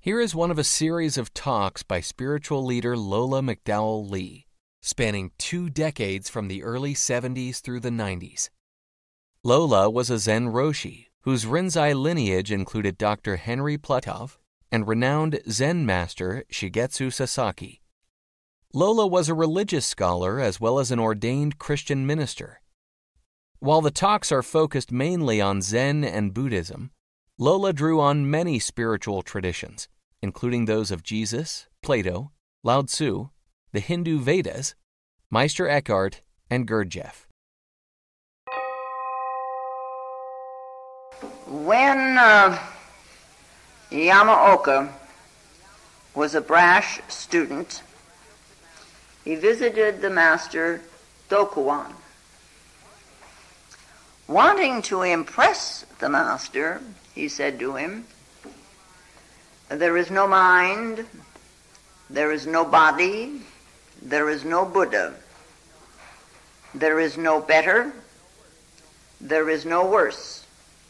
Here is one of a series of talks by spiritual leader Lola McDowell Lee, spanning 2 decades from the early 70s through the 90s. Lola was a Zen Roshi, whose Rinzai lineage included Dr. Henry Plutov and renowned Zen master Shigetsu Sasaki. Lola was a religious scholar as well as an ordained Christian minister. While the talks are focused mainly on Zen and Buddhism, Lola drew on many spiritual traditions, including those of Jesus, Plato, Lao Tzu, the Hindu Vedas, Meister Eckhart, and Gurdjieff. When Yamaoka was a brash student, he visited the master Dokuan. Wanting to impress the master, he said to him, "There is no mind, there is no body, there is no Buddha. There is no better, there is no worse.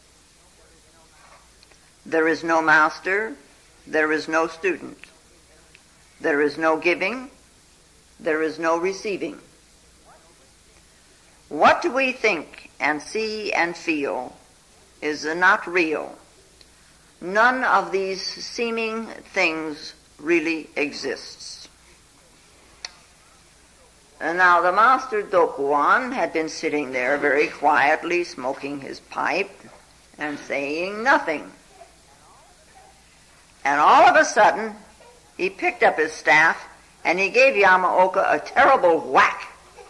There is no master, there is no student. There is no giving, there is no receiving. What we think and see and feel is not real. None of these seeming things really exists." And now the master Dokuan had been sitting there very quietly smoking his pipe and saying nothing. And all of a sudden, he picked up his staff and he gave Yamaoka a terrible whack.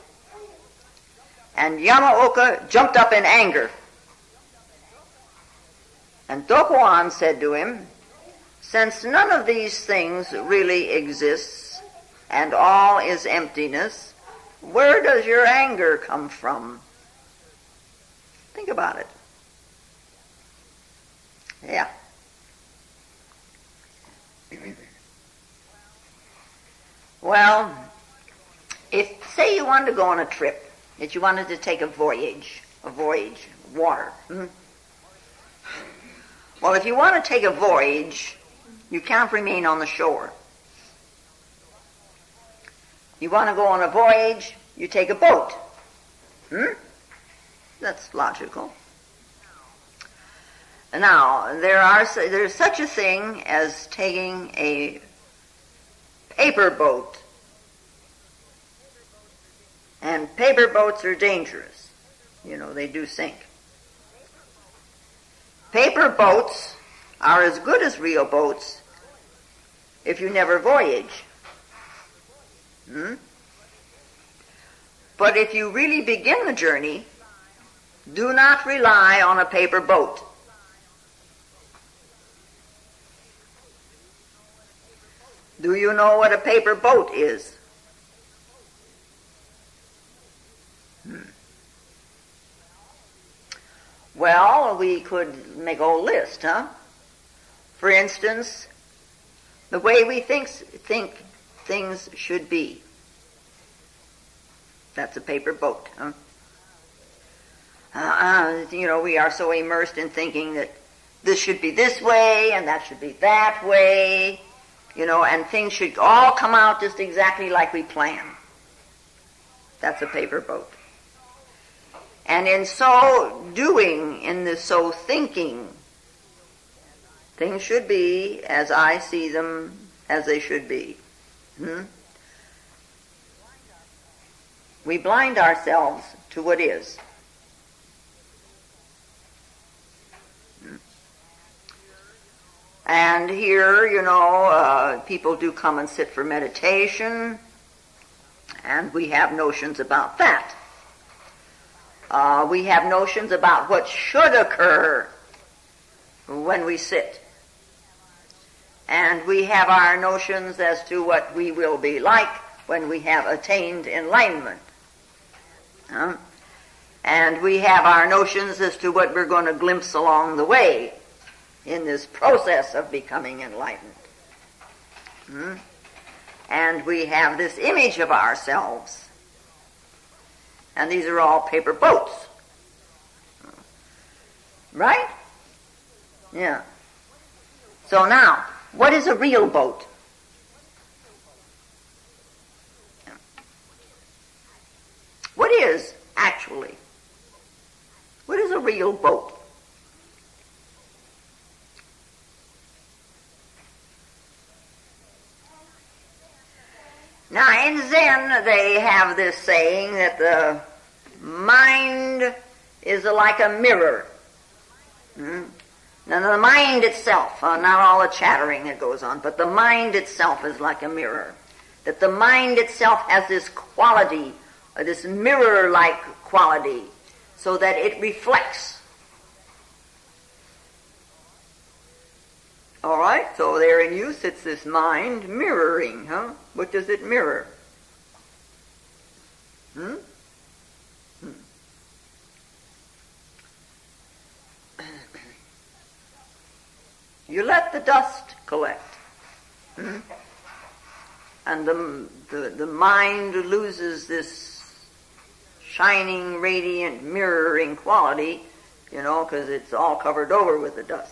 And Yamaoka jumped up in anger. And Dokuan said to him, "Since none of these things really exists and all is emptiness, where does your anger come from?" Think about it. Yeah. Well, if, say you wanted to go on a trip, that you wanted to take a voyage, water. Well, if you want to take a voyage, you can't remain on the shore. You want to go on a voyage, you take a boat. That's logical. Now, there's such a thing as taking a paper boat. And paper boats are dangerous. You know, they do sink. Paper boats are as good as real boats if you never voyage. But if you really begin the journey, do not rely on a paper boat. Do you know what a paper boat is? Well, we could make a whole list, huh? For instance, the way we think things should be. That's a paper boat, huh? We are so immersed in thinking that this should be this way and that should be that way, and things should all come out just exactly like we plan. That's a paper boat. And in so doing, in the so thinking, things should be as I see them, as they should be. We blind ourselves to what is. And here, people do come and sit for meditation, and we have notions about that. We have notions about what should occur when we sit. And we have our notions as to what we will be like when we have attained enlightenment. And we have our notions as to what we're going to glimpse along the way in this process of becoming enlightened. And we have this image of ourselves. And these are all paper boats. Right? Yeah. So now, What is a real boat? What is, actually? What is a real boat? Now, in Zen, they have this saying that the mind is like a mirror. Now, the mind itself, not all the chattering that goes on, but the mind itself is like a mirror. That the mind itself has this quality, this mirror-like quality, so that it reflects. All right, so there in you sits this mind mirroring, huh? What does it mirror? You let the dust collect. And the mind loses this shining, radiant, mirroring quality, because it's all covered over with the dust.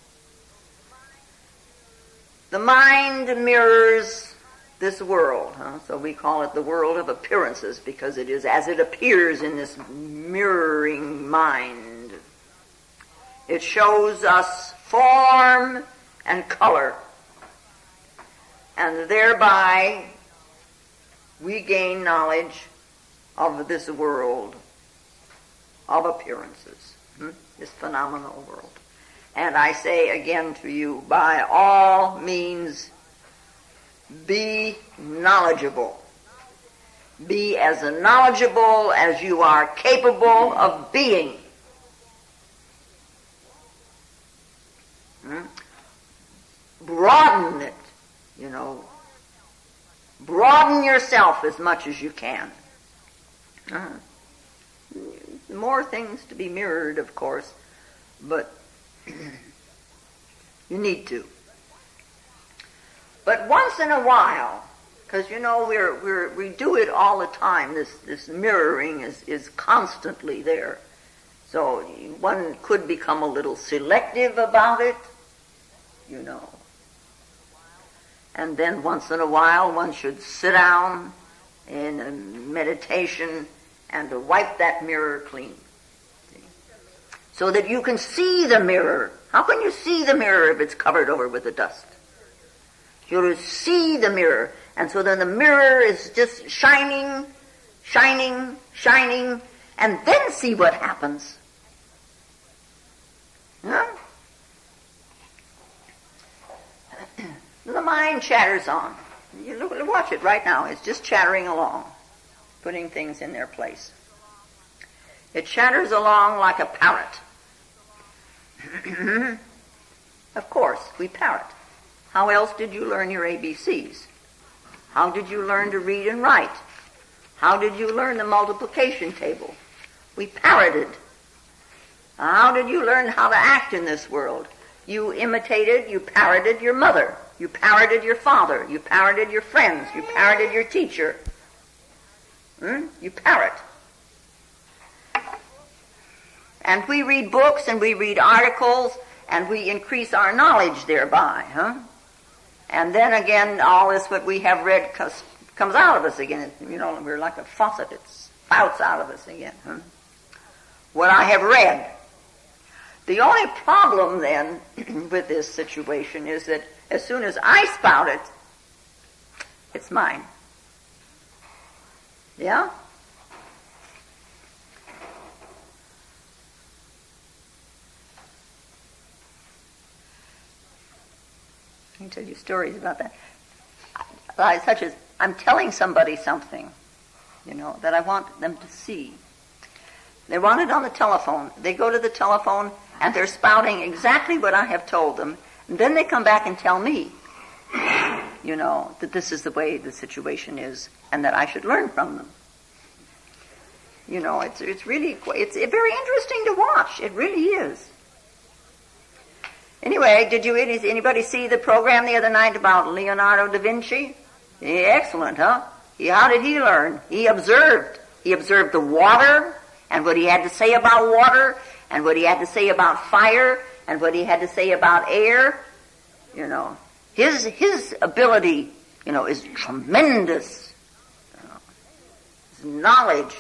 The mind mirrors this world, so we call it the world of appearances, because it is as it appears in this mirroring mind. It shows us form and color, and thereby we gain knowledge of this world of appearances, this phenomenal world. And I say again to you, by all means, be knowledgeable. Be as knowledgeable as you are capable of being. Broaden it, Broaden yourself as much as you can. More things to be mirrored, of course, but you need to. But once in a while, because we do it all the time. This mirroring is constantly there. So one could become a little selective about it, And then once in a while one should sit down in a meditation and to wipe that mirror clean. So that you can see the mirror. How can you see the mirror if it's covered over with the dust? You'll see the mirror. And so then the mirror is just shining, shining, shining, and then see what happens. The mind chatters on. You watch it right now. It's just chattering along, putting things in their place. It chatters along like a parrot. Of course, we parrot. How else did you learn your ABCs? How did you learn to read and write? How did you learn the multiplication table? We parroted. How did you learn how to act in this world? You parroted your mother. You parroted your father. You parroted your friends. You parroted your teacher. You parrot. And we read books and we read articles and we increase our knowledge thereby, And then again, all this what we have read comes out of us again. We're like a faucet. It spouts out of us again, What I have read. The only problem then with this situation is that as soon as I spout it, it's mine. Yeah? I can tell you stories about that. Such as, I'm telling somebody something, that I want them to see. They want it on the telephone. They go to the telephone and they're spouting exactly what I have told them. And then they come back and tell me, that this is the way the situation is and that I should learn from them. It's really, it's very interesting to watch. It really is. Anyway, did anybody see the program the other night about Leonardo da Vinci? Excellent, huh? How did he learn? He observed. He observed the water and what he had to say about water and what he had to say about fire and what he had to say about air. His ability, is tremendous. His knowledge,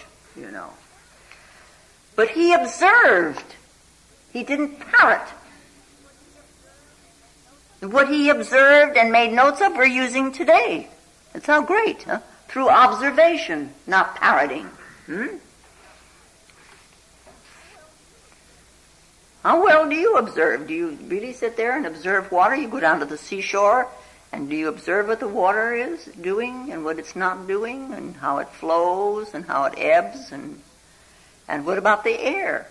But he observed. He didn't parrot. What he observed and made notes of we're using today. That's how great, huh? Through observation, not parroting. How well do you observe? Do you really sit there and observe water? You go down to the seashore, and do you observe what the water is doing and what it's not doing, and how it flows and how it ebbs, and what about the air?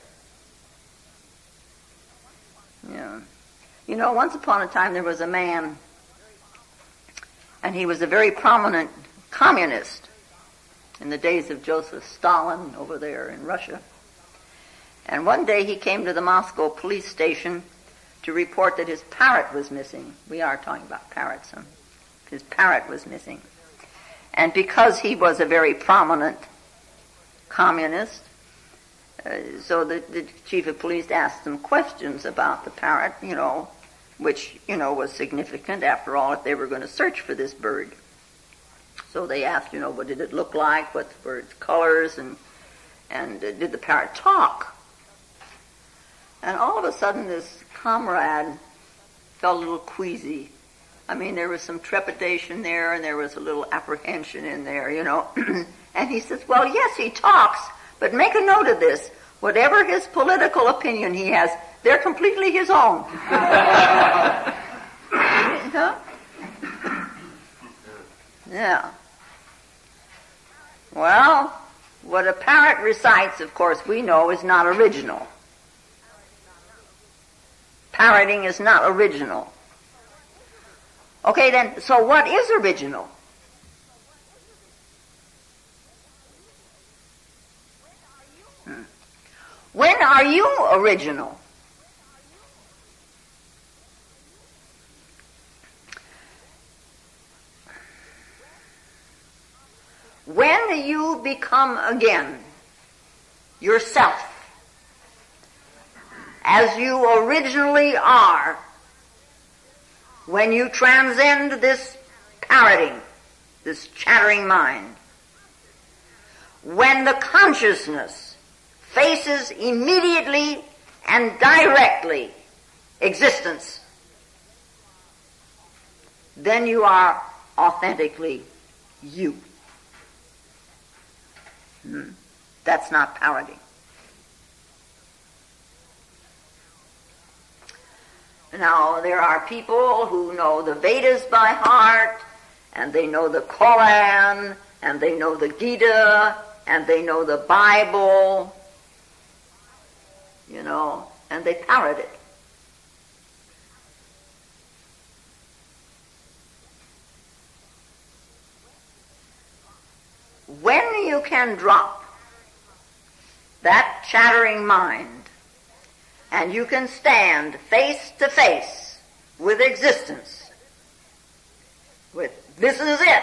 Yeah. Once upon a time there was a man, and he was a very prominent communist in the days of Joseph Stalin over there in Russia. And one day he came to the Moscow police station to report that his parrot was missing. We are talking about parrots. Huh? His parrot was missing. And because he was a very prominent communist, so the chief of police asked him questions about the parrot, which, was significant. After all, if they were going to search for this bird. So they asked, what did it look like, what were its colors, and did the parrot talk? And all of a sudden this comrade felt a little queasy. I mean, there was some trepidation there, and there was a little apprehension in there, And he says, well, yes, he talks, but make a note of this. Whatever his political opinion he has, they're completely his own. Huh? Yeah. Well, what a parrot recites, of course, we know is not original. Parroting is not original. Okay, then, so what is original? When are you original? When you become again yourself, as you originally are, when you transcend this parroting, this chattering mind, when the consciousness faces immediately and directly existence, then you are authentically you. That's not parroting. Now, there are people who know the Vedas by heart, and they know the Koran, and they know the Gita, and they know the Bible, and they parrot it. When you can drop that chattering mind, and you can stand face to face with existence, with this is it,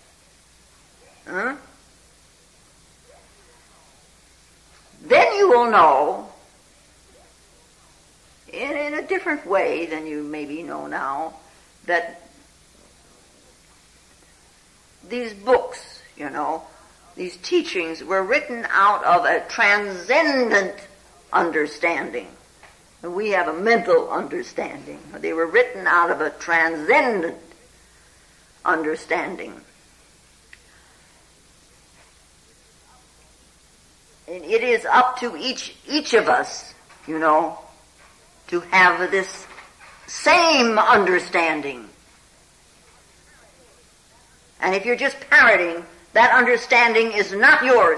then you will know in a different way than you maybe know now that these books, these teachings were written out of a transcendent understanding. We have a mental understanding. They were written out of a transcendent understanding. And it is up to each of us, to have this same understanding. And if you're just parroting, that understanding is not yours.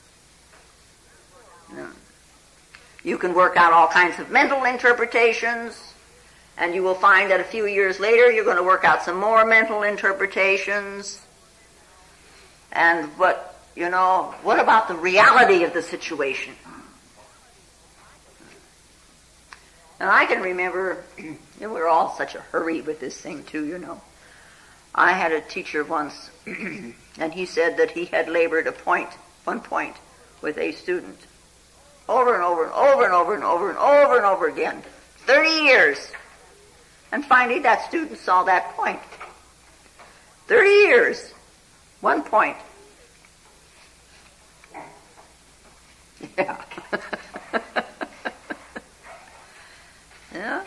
No. You can work out all kinds of mental interpretations, and you will find that a few years later you're going to work out some more mental interpretations. And what about the reality of the situation? And I can remember, we're all such a hurry with this thing too, I had a teacher once, and he said that he had labored one point with a student over and over and over and over and over and over and over again, 30 years. And finally that student saw that point. 30 years, one point. Yeah. Yeah.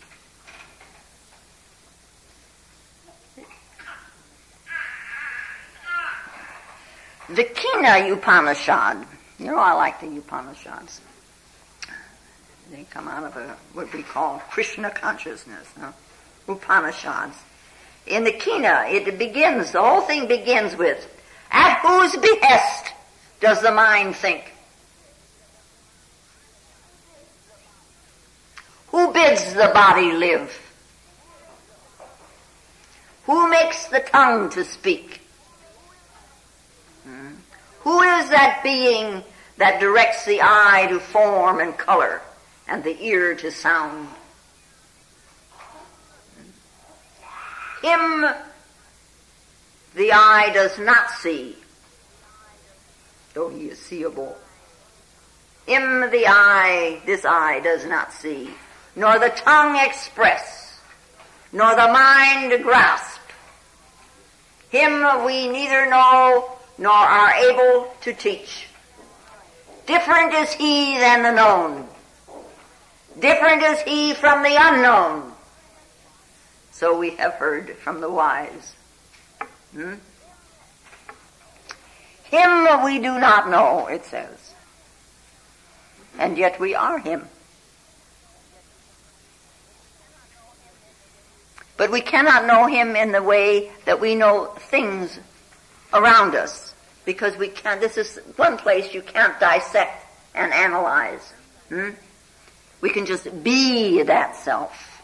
The Kena Upanishad. You know, I like the Upanishads. They come out of what we call Krishna consciousness, huh? Upanishads. In the Kena, the whole thing begins with, at whose behest does the mind think? Who bids the body live? Who makes the tongue to speak? Who is that being that directs the eye to form and color and the ear to sound? Him the eye does not see, though he is seeable. Him this eye does not see, nor the tongue express, nor the mind grasp. Him we neither know nor are able to teach. Different is he than the known. Different is he from the unknown. So we have heard from the wise. Him we do not know, it says. And yet we are him. But we cannot know him in the way that we know things around us. Because we can't, this is one place you can't dissect and analyze. We can just be that self.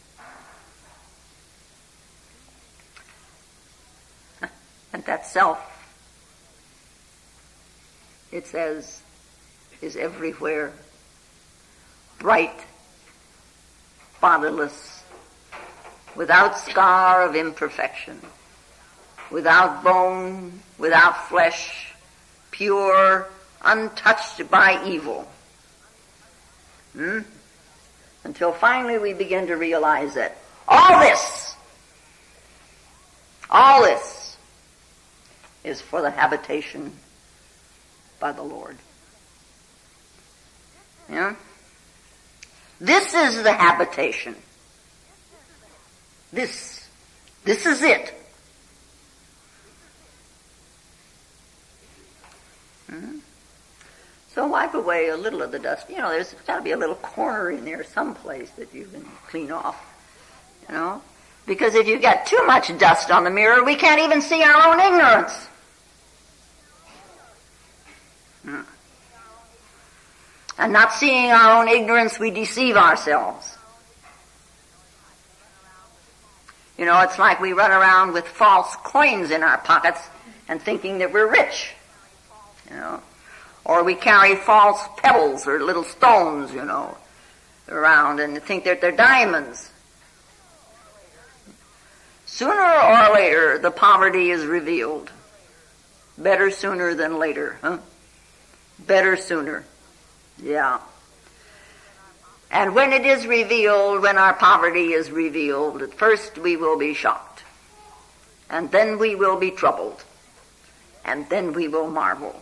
And that self, it says, is everywhere. Bright, bodiless, without scar of imperfection, without bone, without flesh, pure, untouched by evil. Until finally we begin to realize that all this is for the habitation by the Lord. Yeah? This is the habitation. This is it. So wipe away a little of the dust. You know, there's got to be a little corner in there someplace that you can clean off. You know? Because if you've got too much dust on the mirror, we can't even see our own ignorance. And not seeing our own ignorance, we deceive ourselves. You know, it's like we run around with false coins in our pockets and thinking that we're rich. You know, or we carry false pebbles or little stones, you know, around and think that they're diamonds. Sooner or later, the poverty is revealed. Better sooner than later, huh? Better sooner. Yeah. And when it is revealed, when our poverty is revealed, at first we will be shocked. And then we will be troubled. And then we will marvel.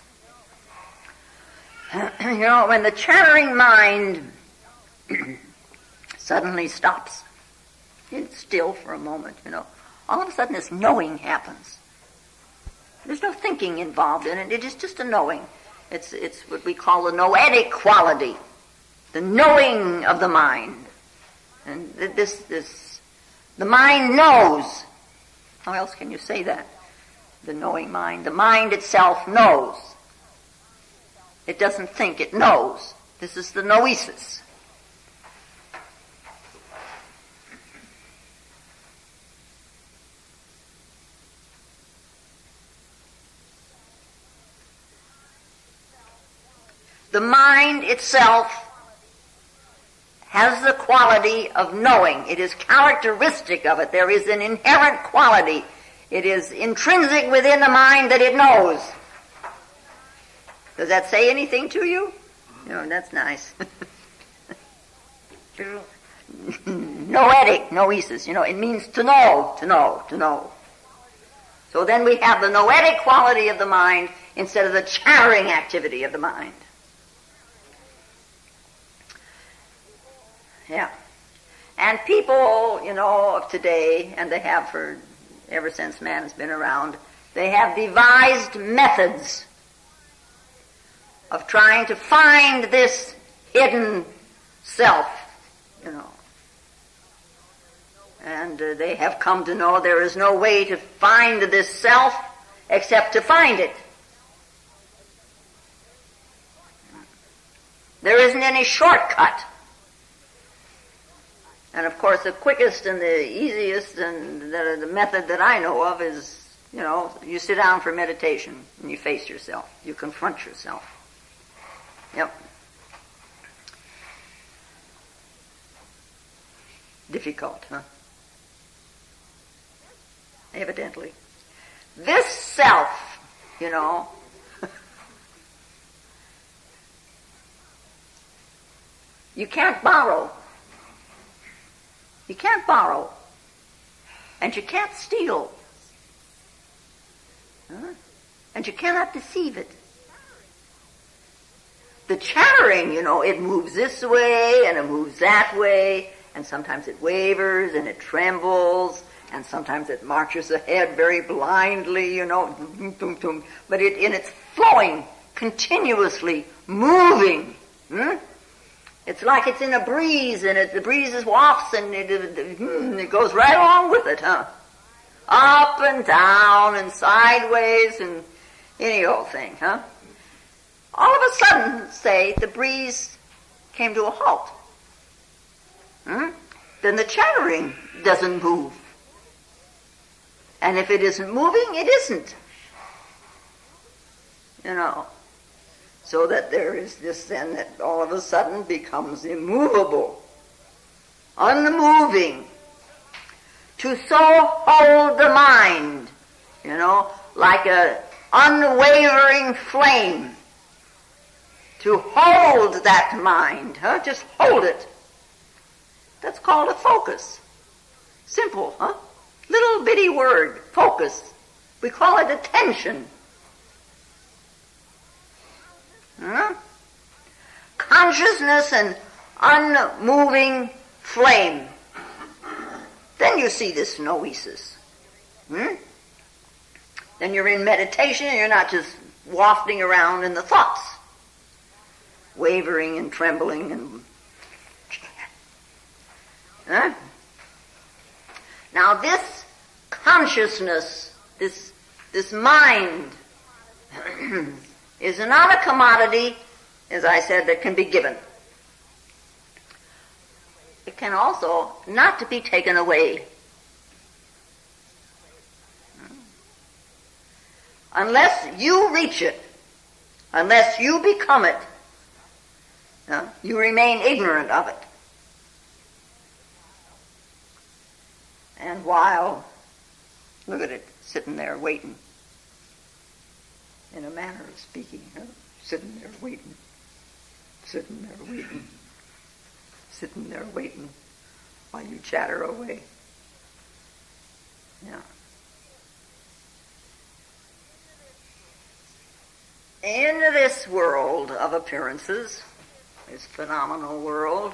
You know, when the chattering mind suddenly stops, it's still for a moment, you know, all of a sudden this knowing happens. There's no thinking involved in it. It is just a knowing. It's what we call the noetic quality, the knowing of the mind. And the mind knows. How else can you say that? The knowing mind. The mind itself knows. It doesn't think, it knows. This is the noesis. The mind itself has the quality of knowing. It is characteristic of it. There is an inherent quality. It is intrinsic within the mind that it knows. Does that say anything to you? No, that's nice. noetic, noesis, it means to know, to know, to know. So then we have the noetic quality of the mind instead of the chattering activity of the mind. Yeah. And people, of today, and they have ever since man has been around, they have devised methods of trying to find this hidden self, And they have come to know there is no way to find this self except to find it. There isn't any shortcut. And of course the quickest and the easiest and the method that I know of is, you sit down for meditation and you face yourself. You confront yourself. Yep. Difficult, huh? Evidently. This self, you can't borrow. You can't borrow. And you can't steal. Huh? And you cannot deceive it. The chattering, it moves this way and it moves that way, and sometimes it wavers and it trembles, and sometimes it marches ahead very blindly, but it's flowing, continuously moving. It's like it's in a breeze, and the breeze wafts, and it goes right along with it, huh? Up and down and sideways and any old thing, huh? All of a sudden, say, the breeze came to a halt. Then the chattering doesn't move. And if it isn't moving, it isn't. So that there is this then that all of a sudden becomes immovable, unmoving. To so hold the mind, like an unwavering flame. To hold that mind, just hold it. That's called a focus. Simple, huh? Little bitty word, focus. We call it attention. Consciousness and unmoving flame. Then you see this noesis. Then you're in meditation and you're not just wafting around in the thoughts, wavering and trembling and... Now this consciousness, this mind, is not a commodity, as I said, that can be given. It can also not to be taken away. Unless you reach it, unless you become it, you remain ignorant of it. And while, look at it, sitting there waiting, in a manner of speaking, sitting there waiting, sitting there waiting, sitting there waiting, while you chatter away. Yeah. In this world of appearances, this phenomenal world,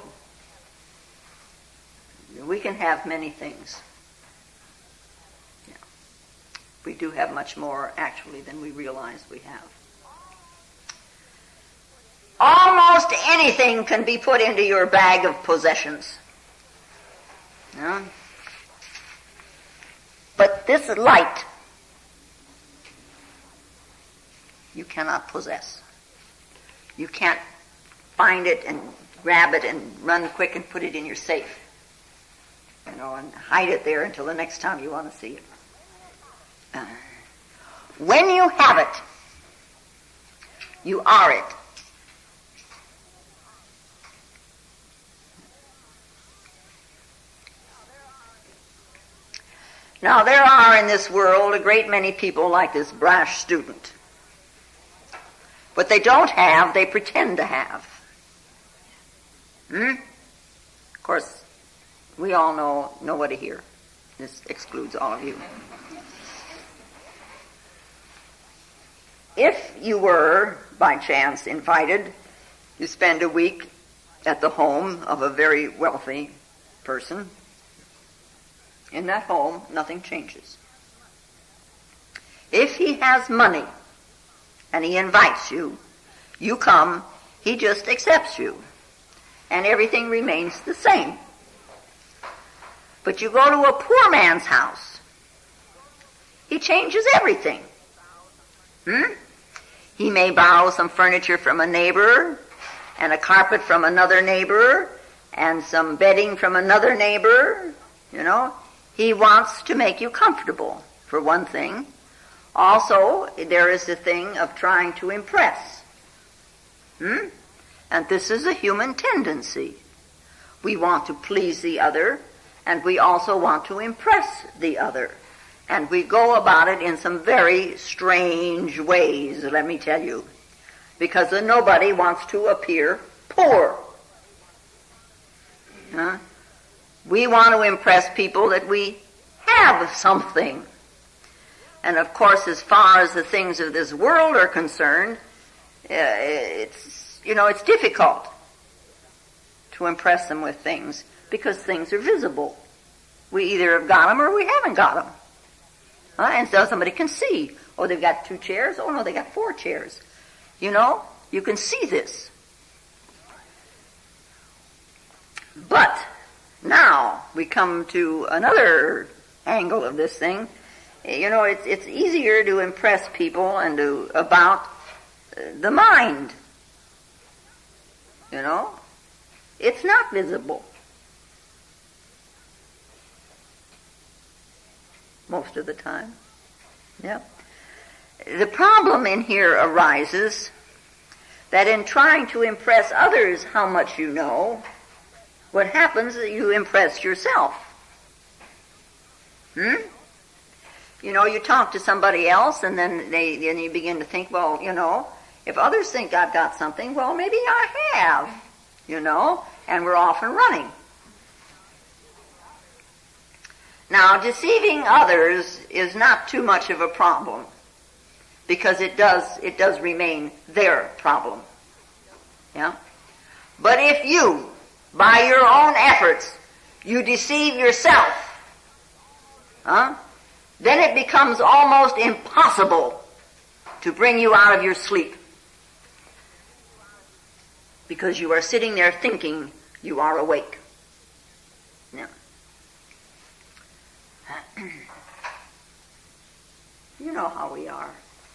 we can have many things. Yeah. We do have much more, actually, than we realize we have. Almost anything can be put into your bag of possessions. Yeah. But this light, you cannot possess. You can't find it and grab it and run quick and put it in your safe. And hide it there until the next time you want to see it. When you have it, you are it. Now, there are in this world a great many people like this brash student. What they don't have, they pretend to have. Of course, We all know nobody here. This excludes all of you. If you were, by chance, invited to spend a week at the home of a very wealthy person, in that home, nothing changes. If he has money and he invites you, you come, he just accepts you, and everything remains the same. But you go to a poor man's house, he changes everything. He may borrow some furniture from a neighbor, and a carpet from another neighbor, and some bedding from another neighbor. He wants to make you comfortable, for one thing. Also, there is the thing of trying to impress. And this is a human tendency. We want to please the other, and we also want to impress the other. And we go about it in some very strange ways, let me tell you. Because nobody wants to appear poor. We want to impress people that we have something. And of course, as far as the things of this world are concerned, it's difficult to impress them with things because things are visible. We either have got them or we haven't got them. And so somebody can see, oh, they've got 2 chairs. Oh, no, they got 4 chairs. You can see this. But now we come to another angle of this thing. It's easier to impress people and about the mind. It's not visible most of the time. Yeah. The problem in here arises that in trying to impress others how much you know, what happens is you impress yourself. You talk to somebody else, and then you begin to think, well, if others think I've got something, well, maybe I have, and we're off and running. Now, deceiving others is not too much of a problem, because it does remain their problem. Yeah? But if you, by your own efforts, you deceive yourself, then it becomes almost impossible to bring you out of your sleep. Because you are sitting there thinking you are awake. Yeah. You know how we are.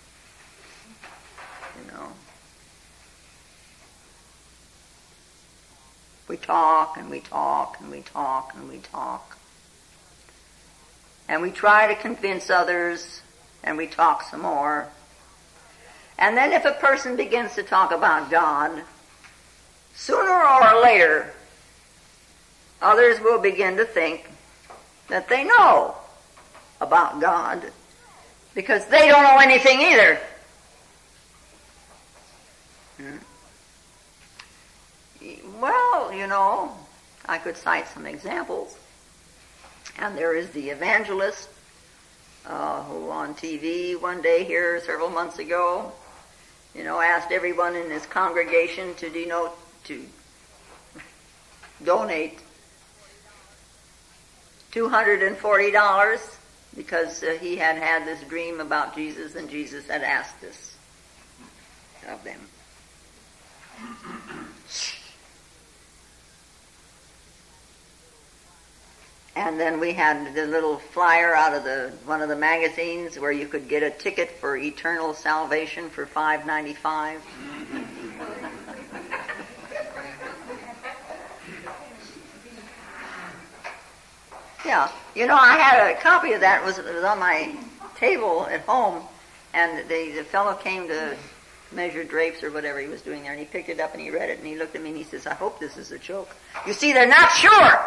We talk and we talk and we talk and we talk. And we try to convince others, and we talk some more. And then if a person begins to talk about God, sooner or later, others will begin to think that they know about God, because they don't know anything either. Well, I could cite some examples. And there is the evangelist who on TV one day here several months ago, asked everyone in his congregation to donate $240 because he had this dream about Jesus, and Jesus had asked this of them. And then we had the little flyer out of one of the magazines where you could get a ticket for eternal salvation for $5.95. Yeah, I had a copy of that. It was on my table at home, and the fellow came to measure drapes or whatever he was doing there, and he picked it up and he read it, and he looked at me and he says, I hope this is a joke. You see, they're not sure.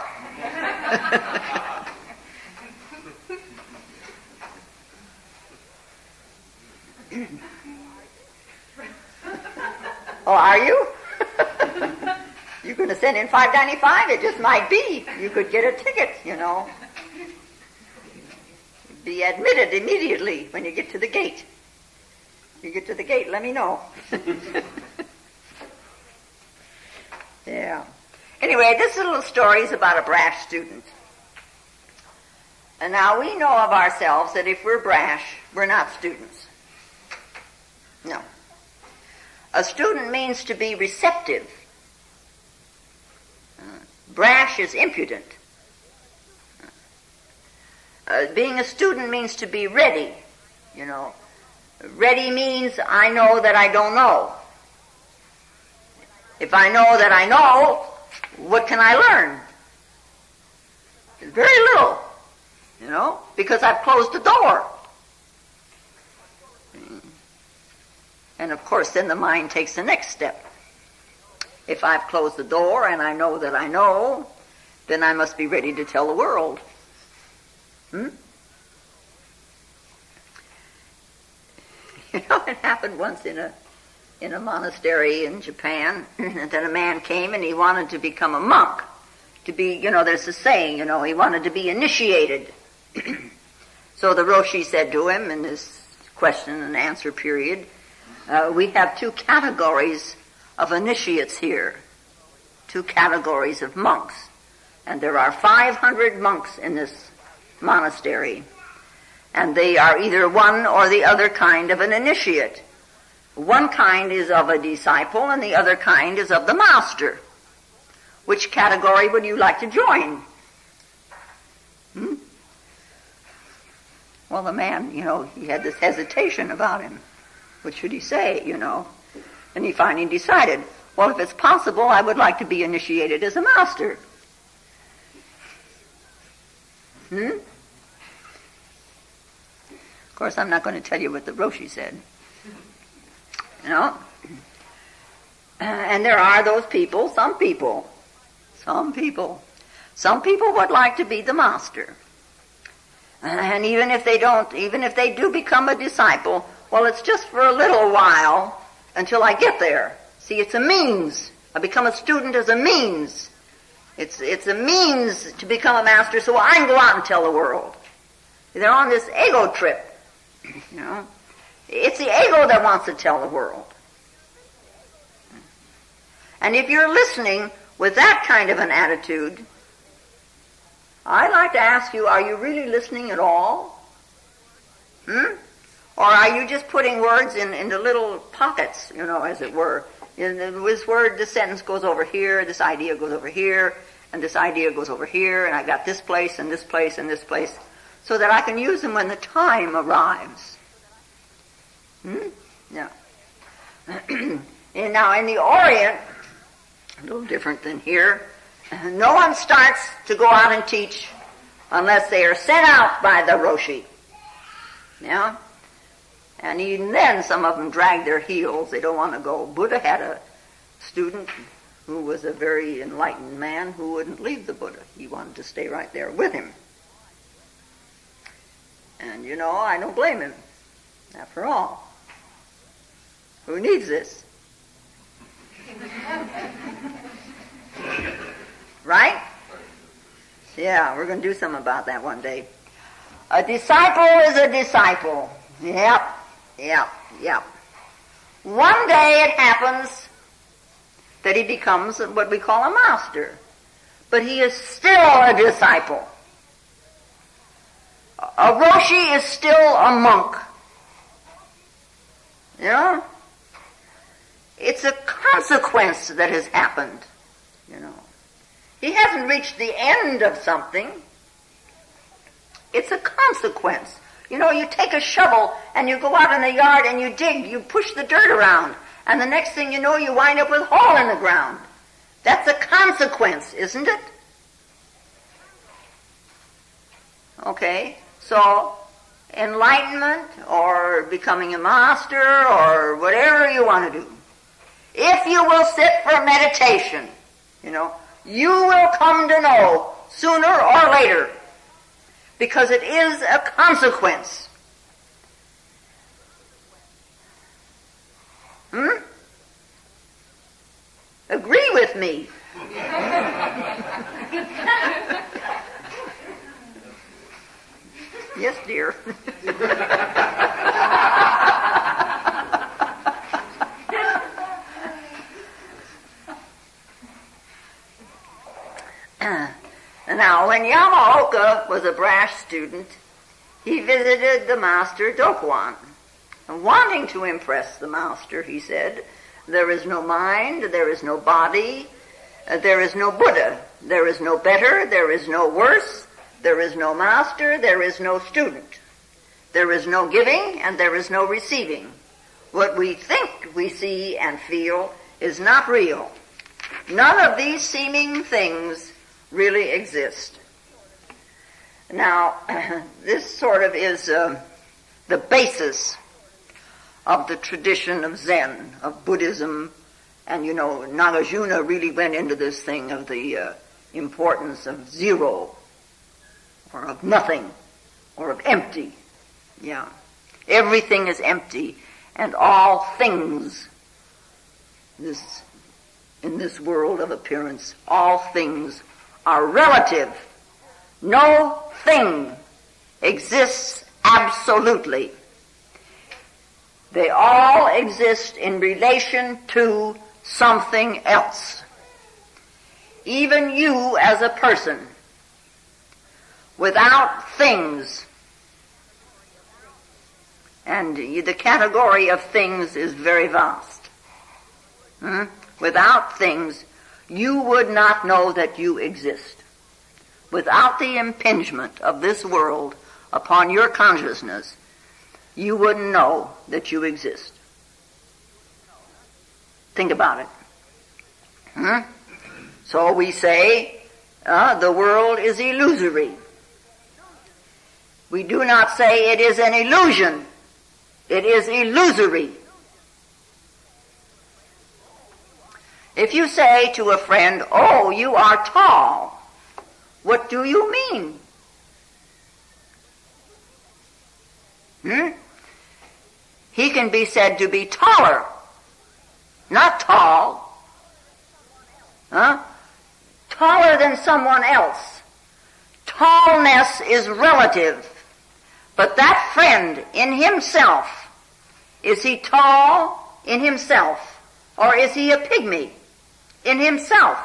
Oh, are you? You you're going to send in $5.95, it just might be. You could get a ticket, you know. Be admitted immediately when you get to the gate. You get to the gate, let me know. Yeah. Anyway, this little story is about a brash student. And now we know of ourselves that if we're brash, we're not students. No. A student means to be receptive. Brash is impudent. Being a student means to be ready, you know. Ready means I know that I don't know. If I know that I know, what can I learn? Very little, you know, because I've closed the door. And of course, then the mind takes the next step. If I've closed the door and I know that I know, then I must be ready to tell the world. You know, it happened once in a monastery in Japan that a man came and he wanted to become a monk. To be, you know, there's a saying, you know, he wanted to be initiated. So the Roshi said to him in this question and answer period, we have two categories of initiates here, two categories of monks. And there are 500 monks in this monastery. And they are either one or the other kind of an initiate. One kind is of a disciple and the other kind is of the master. Which category would you like to join? Well, the man, you know, he had this hesitation about him. What should he say, you know? And he finally decided, well, if it's possible, I would like to be initiated as a master. Of course, I'm not going to tell you what the Roshi said. You know? And there are those people, some people would like to be the master. And even if they do become a disciple, well, it's just for a little while until I get there. See, it's a means. I become a student as a means. It's a means to become a master so I can go out and tell the world. They're on this ego trip. You know? It's the ego that wants to tell the world. And if you're listening with that kind of an attitude, I'd like to ask you, are you really listening at all? Or are you just putting words into little pockets, you know, as it were? In this word, this sentence goes over here, this idea goes over here, and this idea goes over here, and I've got this place and this place and this place, so that I can use them when the time arrives. Yeah. And now in the Orient, a little different than here, no one starts to go out and teach unless they are sent out by the Roshi. Yeah? And even then, some of them drag their heels. They don't want to go. Buddha had a student who was a very enlightened man who wouldn't leave the Buddha. He wanted to stay right there with him. And, you know, I don't blame him. After all, who needs this? Right? Yeah, we're going to do something about that one day. A disciple is a disciple. Yep. One day it happens that he becomes what we call a master. But he is still a disciple. A Roshi is still a monk. You know? It's a consequence that has happened, you know. He hasn't reached the end of something. It's a consequence. You know, you take a shovel and you go out in the yard and you dig, you push the dirt around, and the next thing you know, you wind up with a hole in the ground. That's a consequence, isn't it? Okay, so enlightenment or becoming a master or whatever you want to do, if you will sit for meditation, you know, you will come to know sooner or later, because it is a consequence. Agree with me Yes, dear. Now, when Yamaoka was a brash student, he visited the master Dokuan. And wanting to impress the master, he said, "There is no mind, there is no body, there is no Buddha, there is no better, there is no worse, there is no master, there is no student. There is no giving and there is no receiving. What we think we see and feel is not real. None of these seeming things really exist." Now, this sort of is the basis of the tradition of Zen, of Buddhism. And, you know, Nagarjuna really went into this thing of the importance of zero, or of nothing, or of empty. Yeah. Everything is empty, and all things, in this world of appearance, all things are relative. No thing exists absolutely. They all exist in relation to something else. Even you as a person, without things, and the category of things is very vast. Without things, you would not know that you exist. Without the impingement of this world upon your consciousness, you wouldn't know that you exist. Think about it. So we say the world is illusory. We do not say it is an illusion. It is illusory. If you say to a friend, "Oh, you are tall," what do you mean? He can be said to be taller, not tall. Taller than someone else. Tallness is relative. But that friend in himself, is he tall in himself, or is he a pygmy in himself?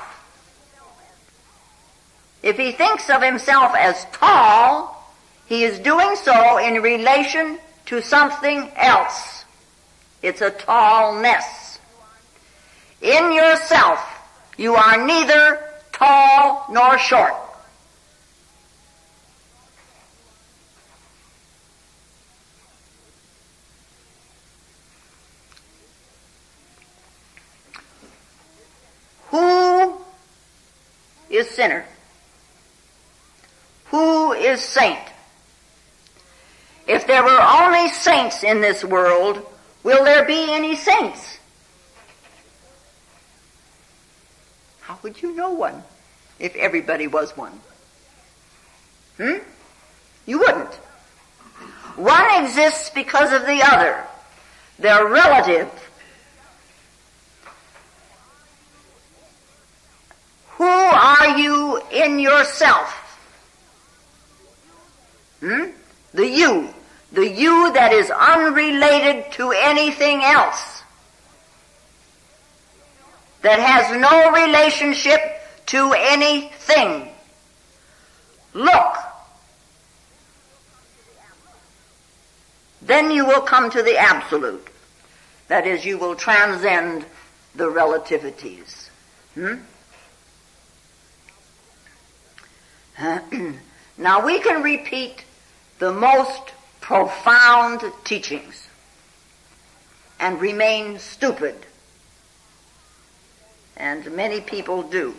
If he thinks of himself as tall, he is doing so in relation to something else. It's a tallness. In yourself, you are neither tall nor short. Who is sinner? Who is saint? If there were only saints in this world, will there be any saints? How would you know one if everybody was one? You wouldn't. One exists because of the other. They're relative. Who are you in yourself? The you. The you that is unrelated to anything else. That has no relationship to anything. Look. Then you will come to the absolute. That is, you will transcend the relativities. Now we can repeat the most profound teachings and remain stupid. And many people do.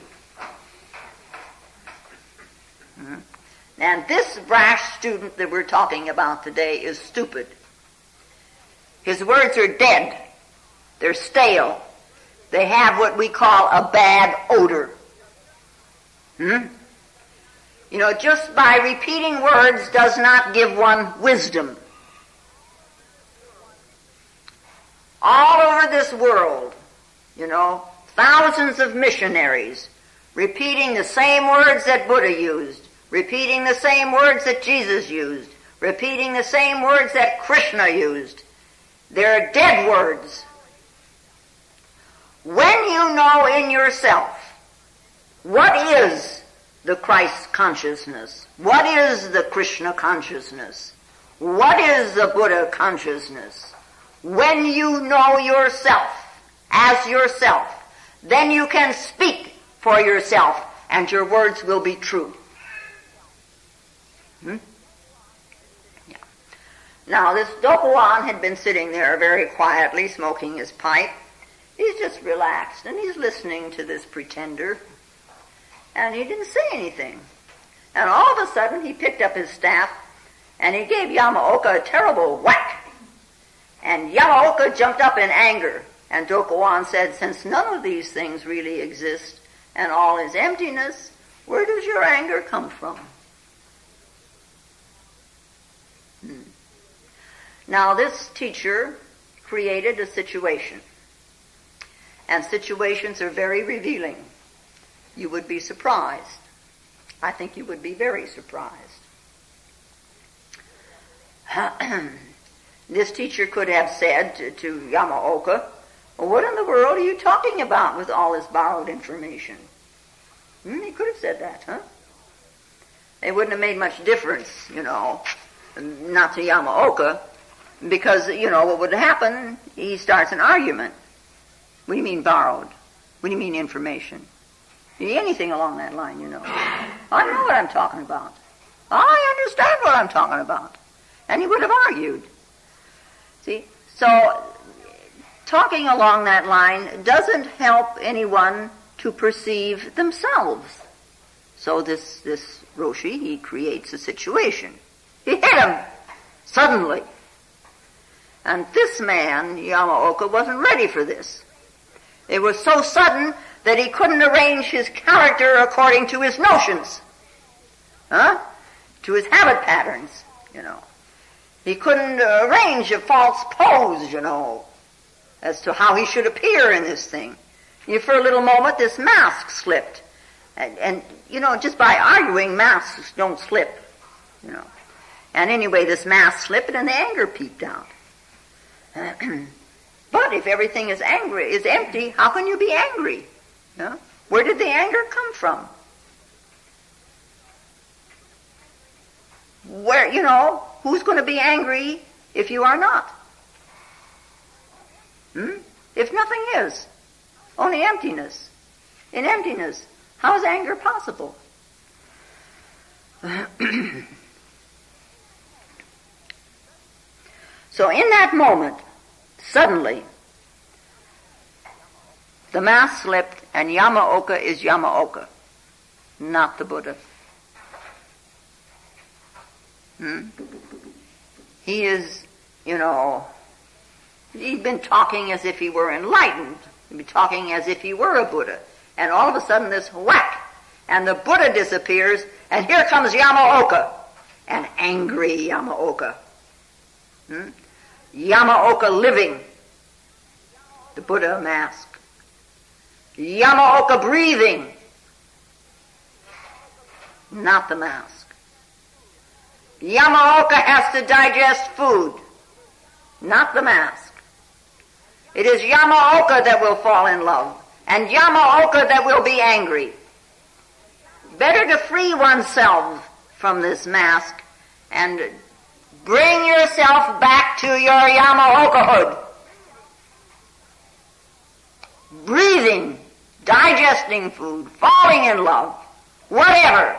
And this brash student that we're talking about today is stupid. His words are dead. They're stale. They have what we call a bad odor. You know, just by repeating words does not give one wisdom. All over this world, you know, thousands of missionaries repeating the same words that Buddha used, repeating the same words that Jesus used, repeating the same words that Krishna used. They're dead words. When you know in yourself what is the Christ consciousness, what is the Krishna consciousness, what is the Buddha consciousness, when you know yourself as yourself, then you can speak for yourself and your words will be true. Yeah. Now this Dokuan had been sitting there very quietly smoking his pipe. He's just relaxed and he's listening to this pretender. And he didn't say anything. And all of a sudden he picked up his staff and he gave Yamaoka a terrible whack. And Yamaoka jumped up in anger. And Dokuan said, since none of these things really exist and all is emptiness, where does your anger come from? Now this teacher created a situation. And situations are very revealing. You would be surprised. I think you would be very surprised. This teacher could have said to Yamaoka, well, what in the world are you talking about with all this borrowed information? He could have said that, huh? It wouldn't have made much difference, not to Yamaoka, because, what would happen, he starts an argument. What do you mean borrowed? What do you mean information? Anything along that line, I know what I'm talking about. I understand what I'm talking about. And he would have argued. See? So, talking along that line doesn't help anyone to perceive themselves. So this Roshi, he creates a situation. He hit him suddenly. And this man, Yamaoka, wasn't ready for this. It was so sudden that he couldn't arrange his character according to his notions. To his habit patterns, He couldn't arrange a false pose, as to how he should appear in this thing. For a little moment, this mask slipped. And just by arguing, masks don't slip, And anyway, this mask slipped and the anger peeped out. But if everything is empty, how can you be angry? Where did the anger come from? Where, who's going to be angry if you are not? If nothing is, only emptiness. In emptiness, how is anger possible? So in that moment, suddenly, the mask slipped and Yamaoka is Yamaoka, not the Buddha. He is, he'd been talking as if he were enlightened. He'd be talking as if he were a Buddha. And all of a sudden this whack, and the Buddha disappears, and here comes Yamaoka, an angry Yamaoka. Yamaoka living, the Buddha mask. Yamaoka breathing, not the mask. Yamaoka has to digest food, not the mask. It is Yamaoka that will fall in love, and Yamaoka that will be angry. Better to free oneself from this mask and bring yourself back to your Yamaokahood. Breathing, digesting food, falling in love, whatever.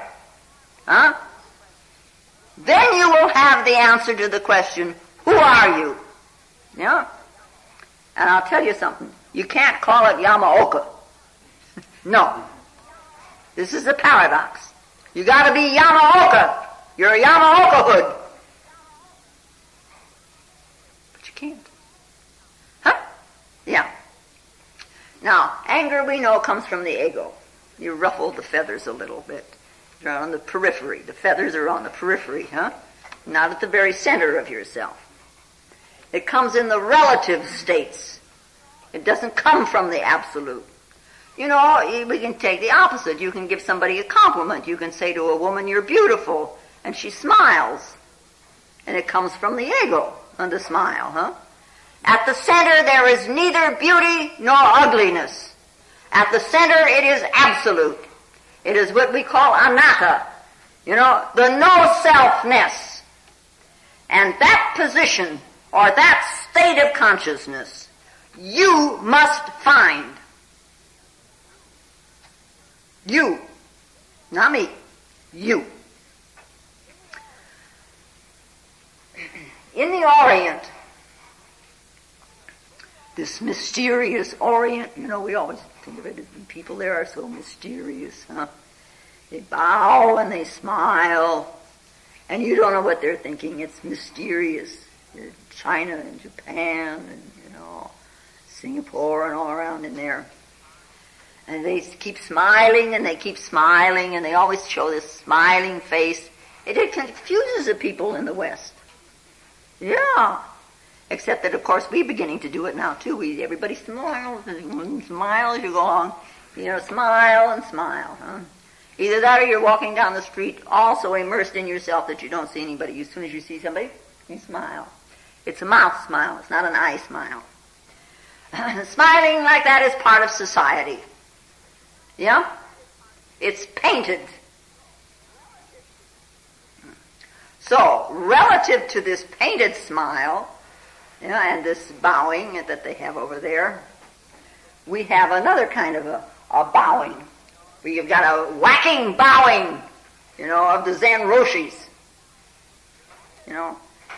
Then you will have the answer to the question, who are you? And I'll tell you something. You can't call it Yamaoka. No. This is a paradox. You gotta be Yamaoka. You're a Yamaokahood. But you can't. Yeah. Now, anger we know comes from the ego. You ruffle the feathers a little bit. They're on the periphery. The feathers are on the periphery, Not at the very center of yourself. It comes in the relative states. It doesn't come from the absolute. You know, we can take the opposite. You can give somebody a compliment. You can say to a woman, "You're beautiful," and she smiles. And it comes from the ego, and the smile, huh? At the center there is neither beauty nor ugliness. At the center it is absolute. It is what we call anatta, you know, the no-selfness. And that position, or that state of consciousness, you must find. You. Not me. You. In the Orient, this mysterious Orient, you know, we always think of it as people there are so mysterious, huh? They bow and they smile, and you don't know what they're thinking. It's mysterious. China and Japan and, you know, Singapore and all around in there. And they keep smiling and they keep smiling, and they always show this smiling face. It confuses the people in the West. Yeah. Except that, of course, we're beginning to do it now, too. Everybody smiles and smiles as you go along. You know, smile and smile, huh? Either that or you're walking down the street also immersed in yourself that you don't see anybody. As soon as you see somebody, you smile. It's a mouth smile. It's not an eye smile. Smiling like that is part of society. Yeah? It's painted. So, relative to this painted smile, you know, and this bowing that they have over there, we have another kind of a bowing. We've got a whacking bowing, you know, of the Zen Roshis. You know,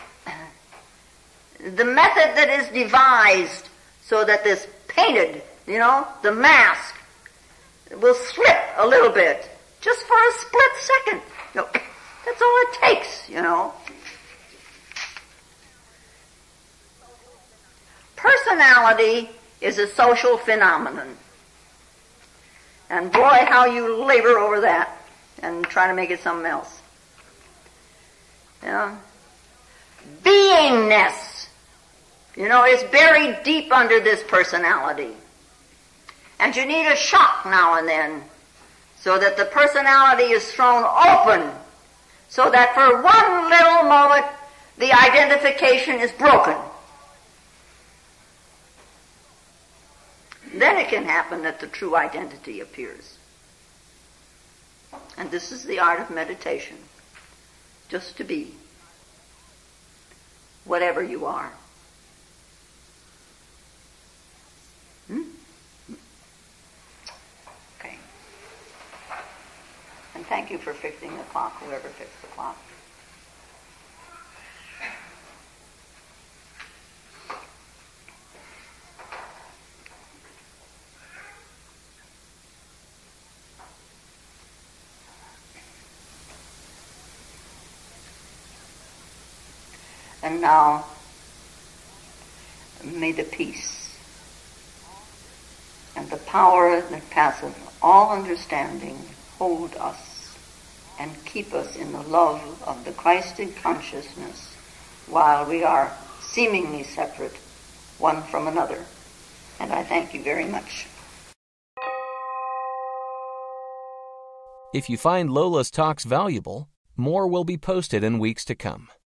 the method that is devised so that this painted, you know, the mask will slip a little bit, just for a split second. You know, that's all it takes, you know. Personality is a social phenomenon. And boy, how you labor over that and try to make it something else. You know? Beingness, you know, is buried deep under this personality. And you need a shock now and then so that the personality is thrown open, so that for one little moment the identification is broken. Then it can happen that the true identity appears. And this is the art of meditation. Just to be whatever you are. Okay. And thank you for fixing the clock, whoever fixed the clock. And now, may the peace and the power that passeth all understanding hold us and keep us in the love of the Christed consciousness while we are seemingly separate one from another. And I thank you very much. If you find Lola's talks valuable, more will be posted in weeks to come.